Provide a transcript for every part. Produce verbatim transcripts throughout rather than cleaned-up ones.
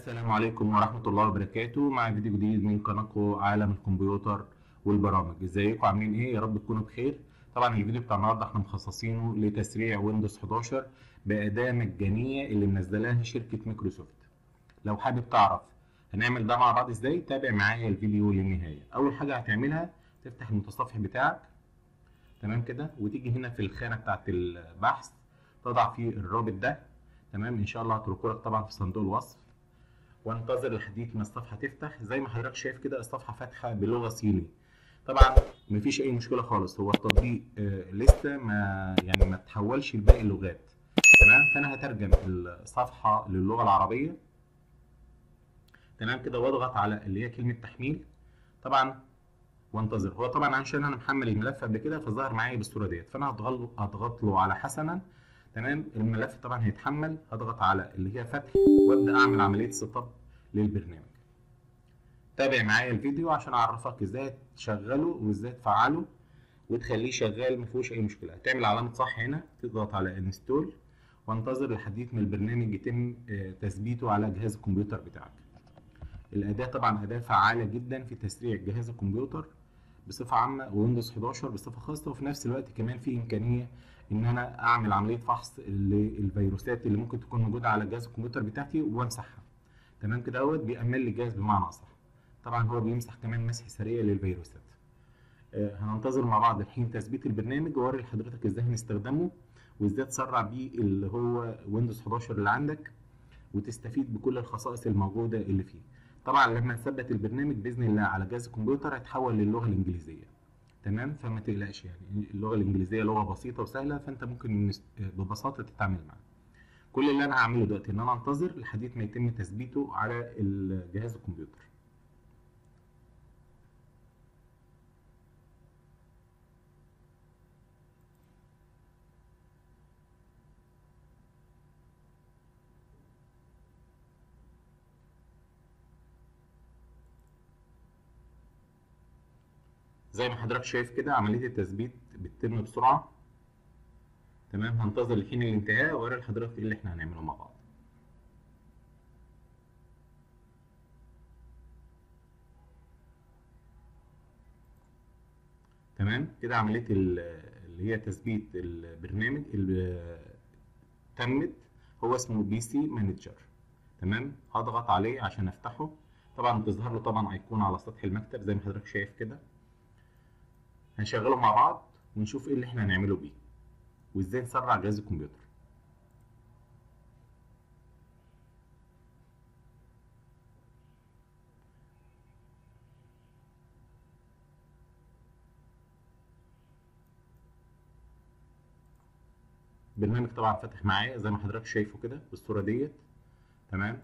السلام عليكم ورحمة الله وبركاته. مع فيديو جديد من قناتكم عالم الكمبيوتر والبرامج. ازيكم عاملين ايه؟ يا رب تكونوا بخير. طبعا الفيديو بتاع النهارده احنا مخصصينه لتسريع ويندوز حداشر بأداة مجانية اللي منزلاها شركة مايكروسوفت. لو حابب تعرف هنعمل ده مع بعض ازاي، تابع معايا الفيديو للنهاية. اول حاجة هتعملها تفتح المتصفح بتاعك، تمام كده، وتيجي هنا في الخانة بتاعت البحث تضع فيه الرابط ده، تمام. ان شاء الله هتركه لك طبعا في صندوق الوصف، وانتظر لحد ما الصفحه تفتح. زي ما حضرتك شايف كده الصفحه فاتحه بلغه صيني. طبعا مفيش اي مشكله خالص، هو التطبيق آه لسه ما يعني ما تحولش لباقي اللغات، تمام. فانا هترجم الصفحه للغه العربيه، تمام كده، واضغط على اللي هي كلمه تحميل طبعا، وانتظر. هو طبعا عشان انا محمل الملف قبل كده فظهر معايا بالصوره ديت، فانا هضغط له هضغط له على حسنا، تمام. الملف طبعا هيتحمل، هضغط على اللي هي فتح وابدا اعمل عمليه سيت اب للبرنامج. تابع معايا الفيديو عشان اعرفك ازاي تشغله وازاي تفعله وتخليه شغال مفيهوش اي مشكله. هتعمل علامه صح هنا، تضغط على انستول، وانتظر لحد ما البرنامج يتم تثبيته على جهاز الكمبيوتر بتاعك. الاداه طبعا اداه فعاله جدا في تسريع جهاز الكمبيوتر بصفه عامه، ويندوز حداشر بصفه خاصه، وفي نفس الوقت كمان في امكانيه ان انا اعمل عمليه فحص للفيروسات اللي ممكن تكون موجوده على جهاز الكمبيوتر بتاعتي وامسحها، تمام كده اهوت. بيأمن لي الجهاز بمعنى اصح. طبعا هو بيمسح كمان مسح سريع للفيروسات. آه هننتظر مع بعض الحين تثبيت البرنامج، واوري لحضرتك ازاي هنستخدمه وازاي تسرع بيه اللي هو ويندوز حداشر اللي عندك وتستفيد بكل الخصائص الموجوده اللي فيه. طبعا لما نثبت البرنامج باذن الله على جهاز الكمبيوتر هيتحول للغه الانجليزيه، تمام. فما تقلقش، يعني اللغه الانجليزيه لغه بسيطه وسهله، فانت ممكن ببساطه تتعامل معاها. كل اللي انا هعمله دلوقتي ان انا انتظر لحد ما يتم تثبيته على جهاز الكمبيوتر. زي ما حضرتك شايف كده عمليه التثبيت بتتم بسرعه، تمام. هنتظر لحين الانتهاء واوري لحضرتك ايه اللي احنا هنعمله مع بعض. تمام كده عمليه اللي هي تثبيت البرنامج اللي تمت، هو اسمه بي سي مانجر، تمام. هضغط عليه عشان افتحه. طبعا بتظهر له طبعا ايقونه على سطح المكتب زي ما حضرتك شايف كده. هنشغله مع بعض ونشوف ايه اللي احنا هنعمله بيه وازاي نسرع جهاز الكمبيوتر. البرنامج طبعا فتح معايا زي ما حضرتك شايفه كده بالصوره ديت، تمام.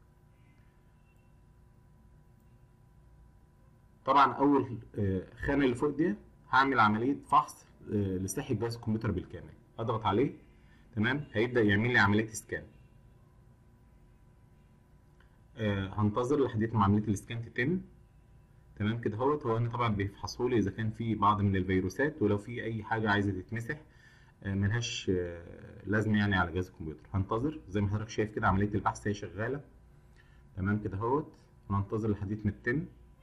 طبعا اول خانه اللي فوق دي هعمل عمليه فحص لصحه جهاز الكمبيوتر بالكامل. اضغط عليه، تمام. هيبدا يعمل لي عمليه اسكان. هنتظر لحد ما عمليه الاسكان تتم، تمام كده اهوت. هو انا طبعا بيفحصوا لي اذا كان في بعض من الفيروسات، ولو في اي حاجه عايزه تتمسح ملهاش لازمه يعني على جهاز الكمبيوتر. هنتظر زي ما حضرتك شايف كده عمليه البحث هي شغاله، تمام كده اهوت. هننتظر لحد ما تتم،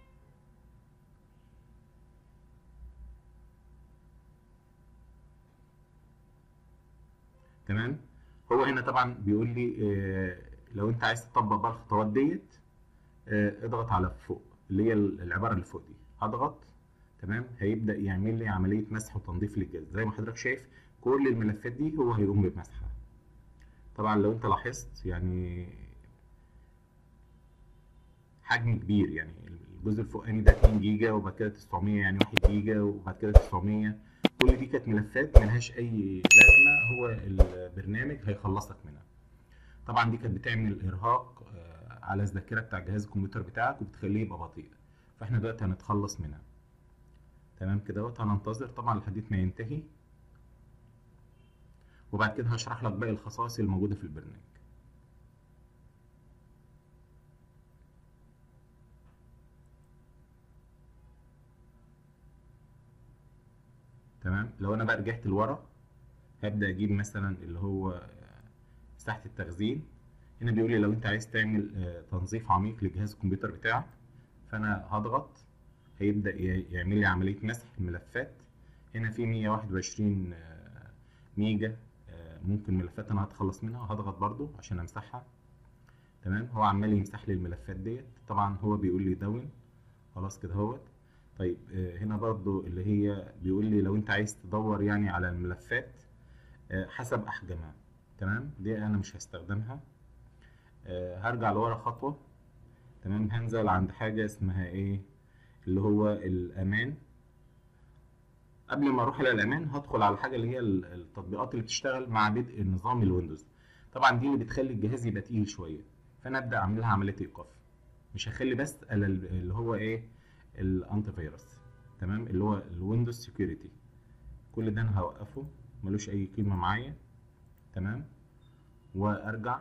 تمام. هو هنا طبعا بيقول لي آه لو انت عايز تطبق بقى الخطوات ديت آه اضغط على فوق اللي هي العباره اللي فوق دي. هضغط، تمام. هيبدا يعمل لي عمليه مسح وتنظيف للجهاز. زي ما حضرتك شايف كل الملفات دي هو هيقوم بمسحها. طبعا لو انت لاحظت يعني حجم كبير، يعني الجزء الفوقاني ده اتنين جيجا، وبعد كده تسعمية يعني واحد جيجا، وبعد كده تسعمية. كل دي كانت ملفات ملهاش اي لازمه، هو البرنامج هيخلصك منها. طبعا دي كانت بتعمل ارهاق على الذاكره بتاع جهاز الكمبيوتر بتاعك وبتخليه يبقى بطيء، فاحنا دلوقتي هنتخلص منها، تمام كده اهوت. هننتظر طبعا لحد ما ينتهي، وبعد كده هشرح لك باقي الخصائص الموجوده في البرنامج. تمام. لو انا بقى رجعت لورا هبدا اجيب مثلا اللي هو مساحه التخزين. هنا بيقول لي لو انت عايز تعمل آه، تنظيف عميق لجهاز الكمبيوتر بتاعك، فانا هضغط، هيبدأ ي- يعمل لي عملية مسح الملفات. هنا في مية وواحد وعشرين آه، ميجا، آه، ممكن ملفات انا هتخلص منها، هضغط برضو عشان امسحها. تمام، هو عمال يمسح لي الملفات ديت، طبعا هو بيقول لي دون. خلاص كده اهوت. طيب آه، هنا برضو اللي هي بيقول لي لو انت عايز تدور يعني على الملفات آه، حسب احجامها. تمام، دي انا مش هستخدمها. آه، هرجع لورا خطوة. تمام، هنزل عند حاجة اسمها ايه، اللي هو الامان. قبل ما اروح على الامان هدخل على حاجة اللي هي ال- التطبيقات اللي بتشتغل مع بدء نظام الويندوز. طبعا دي اللي بتخلي الجهاز يبقى تقيل شوية، فانا ابدا اعمل لها عملية ايقاف. مش هخلي بس على ال- اللي هو ايه، الانتي فيروس. تمام، اللي هو الويندوز سيكيورتي، كل ده انا هوقفه، ملوش اي قيمة معايا. تمام، وارجع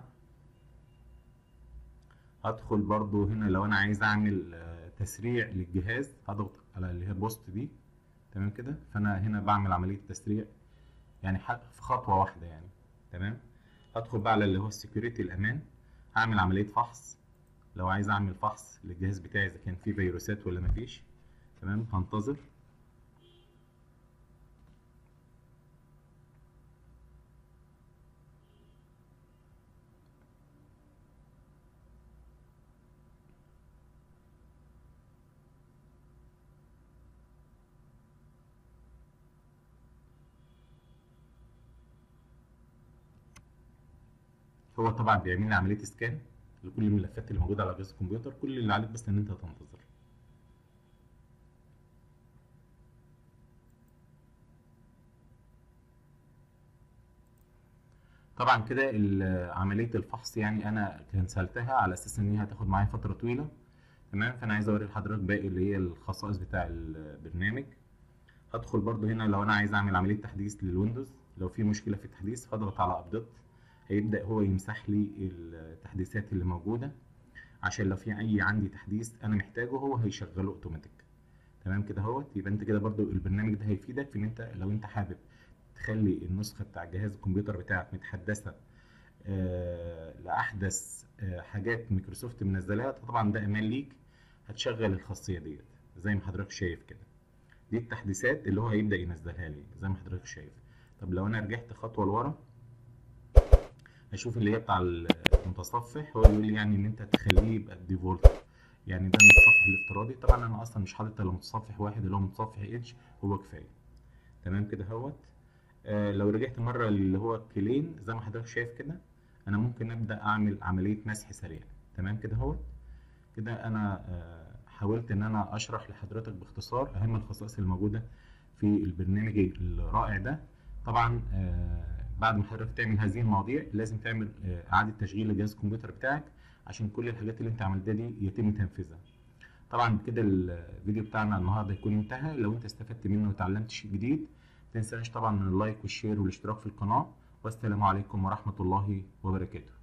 هدخل برضو هنا لو انا عايز اعمل آه، تسريع للجهاز، هضغط على اللي هي بوست دي. تمام كده، فانا هنا بعمل عملية تسريع يعني ح- في خطوة واحدة يعني. تمام، هدخل بقى على اللي هو السكيورتي الامان، هعمل عملية فحص. لو عايز اعمل فحص للجهاز بتاعي اذا كان فيه فيروسات ولا مفيش. تمام، هنتظر. هو طبعا بيعمل لي عملية سكان لكل الملفات اللي موجودة على جهاز الكمبيوتر، كل اللي عليك بس ان انت تنتظر. طبعا كده ال- عملية الفحص يعني انا كنسلتها على اساس ان هي هتاخد معايا فترة طويلة. تمام، فانا عايز اوري لحضرتك باقي اللي هي الخصائص بتاع البرنامج. هدخل برضو هنا لو انا عايز اعمل عملية تحديث للويندوز، لو في مشكلة في التحديث هضغط على ابديت، هيبدأ هو يمسح لي التحديثات اللي موجودة، عشان لو في اي عندي تحديث انا محتاجه هو هيشغله اوتوماتيك. تمام كده اهوت. يبقى انت كده برضو البرنامج ده هيفيدك في ان انت لو انت حابب تخلي النسخة بتاع جهاز الكمبيوتر بتاعك متحدثة آه، لأحدث آه، حاجات مايكروسوفت منزلاها، طبعا ده امان ليك، هتشغل الخاصية ديت زي ما حضرتك شايف كده. دي التحديثات اللي هو هيبدأ ينزلها لي زي ما حضرتك شايف. طب لو انا رجعت خطوة لورا، هشوف اللي هي بتاع المتصفح، هو بيقول لي يعني ان انت تخليه يبقى الديفولت، يعني ده المتصفح الافتراضي. طبعا انا اصلا مش حاطط الا متصفح واحد اللي هو متصفح ايدج، هو كفايه. تمام كده اهوت. آه لو رجعت مره اللي هو كلين زي ما حضرتك شايف كده، انا ممكن ابدا اعمل عمليه مسح سريع. تمام كده اهوت. كده انا آه حاولت ان انا اشرح لحضرتك باختصار اهم الخصائص الموجوده في البرنامج الرائع ده. طبعا آه بعد ما حضرتك تعمل هذه المواضيع لازم تعمل آه اعاده تشغيل لجهاز الكمبيوتر بتاعك، عشان كل الحاجات اللي انت عملتها دي يتم تنفيذها. طبعا بكده الفيديو بتاعنا النهارده يكون انتهى. لو انت استفدت منه وتعلمت شيء جديد، متنساش طبعا من اللايك والشير والاشتراك في القناه. والسلام عليكم ورحمه الله وبركاته.